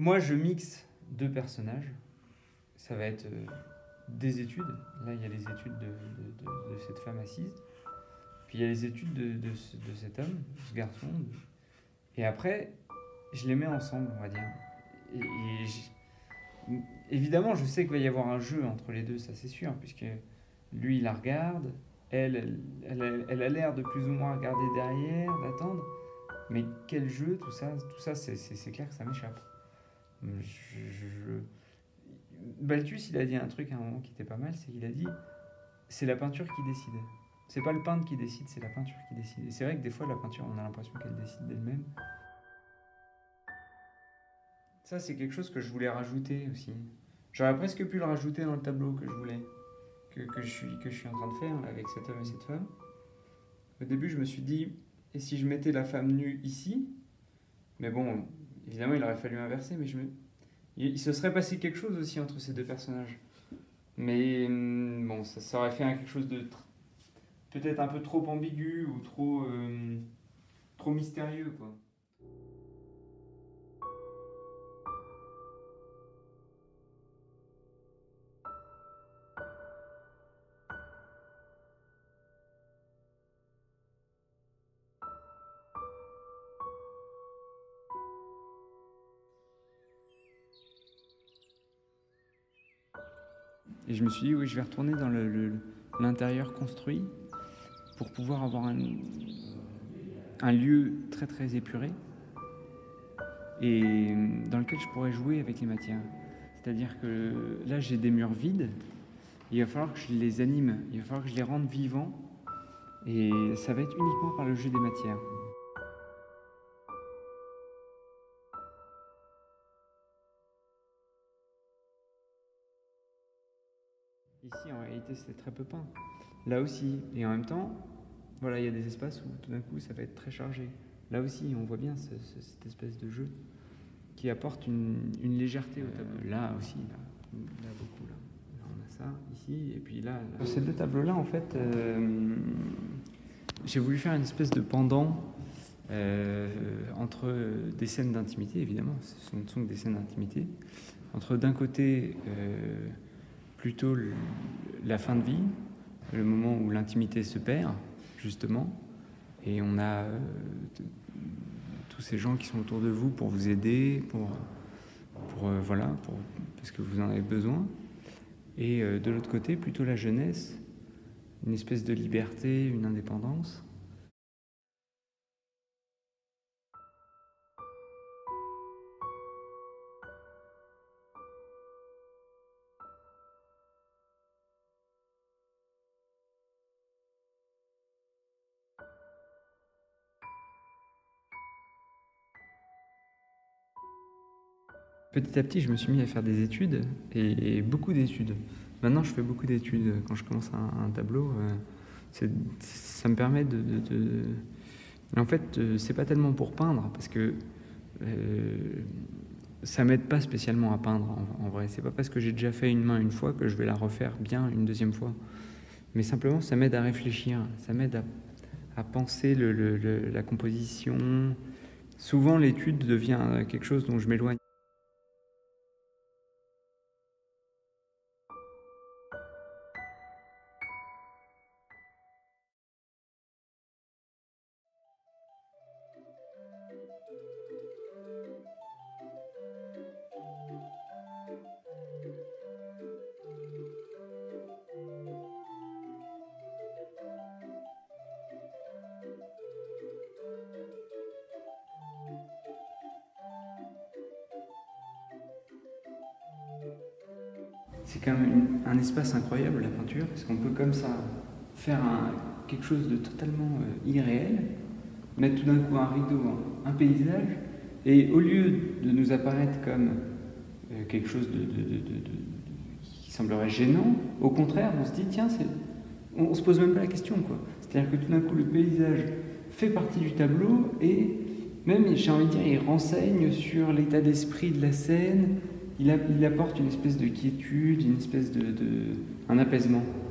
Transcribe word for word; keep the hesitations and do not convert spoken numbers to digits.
moi, je mixe deux personnages. Ça va être euh, des études. Là, il y a les études de, de, de, de cette femme assise. Puis il y a les études de, de, ce, de cet homme, de ce garçon. Et après, je les mets ensemble, on va dire. Et, et je, évidemment, je sais qu'il va y avoir un jeu entre les deux, ça c'est sûr, puisque lui, il la regarde, elle, elle, elle, elle a l'air de plus ou moins regarder derrière, d'attendre. Mais quel jeu, tout ça, tout ça, c'est, c'est, c'est clair que ça m'échappe. Je, je, je... Balthus, il a dit un truc à un moment qui était pas mal, c'est qu'il a dit c'est la peinture qui décide. C'est pas le peintre qui décide, c'est la peinture qui décide. Et c'est vrai que des fois, la peinture, on a l'impression qu'elle décide d'elle-même. Ça, c'est quelque chose que je voulais rajouter aussi. J'aurais presque pu le rajouter dans le tableau que je voulais, que, que, je, suis, que je suis en train de faire là, avec cet homme et cette femme. Au début, je me suis dit, et si je mettais la femme nue ici? Mais bon, évidemment, il aurait fallu inverser, mais je me... il se serait passé quelque chose aussi entre ces deux personnages. Mais bon, ça, ça aurait fait quelque chose de tr... peut-être un peu trop ambigu ou trop, euh, trop mystérieux, quoi. Et je me suis dit, oui, je vais retourner dans le, le, l'intérieur construit pour pouvoir avoir un, un lieu très très épuré et dans lequel je pourrais jouer avec les matières. C'est-à-dire que là, j'ai des murs vides, il va falloir que je les anime, il va falloir que je les rende vivants et ça va être uniquement par le jeu des matières. Ici, en réalité, c'était très peu peint. Là aussi, et en même temps, voilà, il y a des espaces où tout d'un coup, ça va être très chargé. Là aussi, on voit bien ce, ce, cette espèce de jeu qui apporte une, une légèreté au tableau. Euh, là aussi, là, là beaucoup, là. Là, on a ça ici, et puis là. là. Ces deux tableaux-là, en fait, euh, j'ai voulu faire une espèce de pendant euh, entre des scènes d'intimité, évidemment, ce sont, ce sont des scènes d'intimité, entre d'un côté. Euh, plutôt le, la fin de vie, le moment où l'intimité se perd, justement, et on a euh, t- tous ces gens qui sont autour de vous pour vous aider, pour, pour euh, voilà, pour, parce que vous en avez besoin. Et euh, de l'autre côté, plutôt la jeunesse, une espèce de liberté, une indépendance. Petit à petit, je me suis mis à faire des études, et, et beaucoup d'études. Maintenant, je fais beaucoup d'études. Quand je commence un, un tableau, euh, c'est, ça me permet de... de, de... En fait, euh, c'est pas tellement pour peindre, parce que euh, ça m'aide pas spécialement à peindre, en, en vrai. C'est pas parce que j'ai déjà fait une main une fois que je vais la refaire bien une deuxième fois. Mais simplement, ça m'aide à réfléchir, ça m'aide à, à penser le, le, le, la composition. Souvent, l'étude devient quelque chose dont je m'éloigne. C'est quand même un espace incroyable, la peinture, parce qu'on peut comme ça faire un, quelque chose de totalement euh, irréel, mettre tout d'un coup un rideau, un, un paysage, et au lieu de nous apparaître comme euh, quelque chose de, de, de, de, de, qui semblerait gênant, au contraire, on se dit, tiens, c'est... on ne se pose même pas la question, quoi. C'est-à-dire que tout d'un coup, le paysage fait partie du tableau, et même, j'ai envie de dire, il renseigne sur l'état d'esprit de la scène. Il, a, il apporte une espèce de quiétude, une espèce de, de un apaisement.